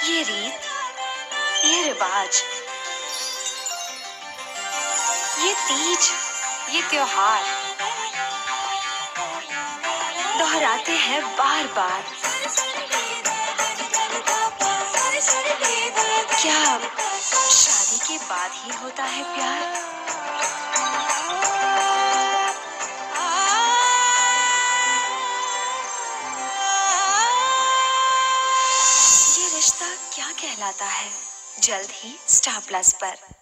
ये रीत, ये रिवाज, ये तीज, ये त्योहार दोहराते हैं बार बार। क्या शादी के बाद ही होता है प्यार? ये रिश्ता क्या कहलाता है? जल्द ही स्टार प्लस पर।